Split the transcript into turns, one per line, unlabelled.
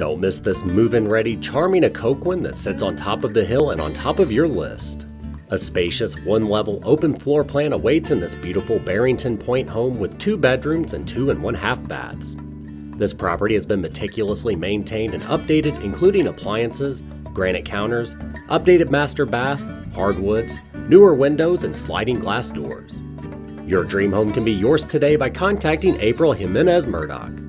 Don't miss this move-in ready, charming Occoquan that sits on top of the hill and on top of your list. A spacious one-level open floor plan awaits in this beautiful Barrington Pointe home with 2 bedrooms and 2 1/2 baths. This property has been meticulously maintained and updated, including appliances, granite counters, updated master bath, hardwoods, newer windows, and sliding glass doors. Your dream home can be yours today by contacting April Jimenez Murdock.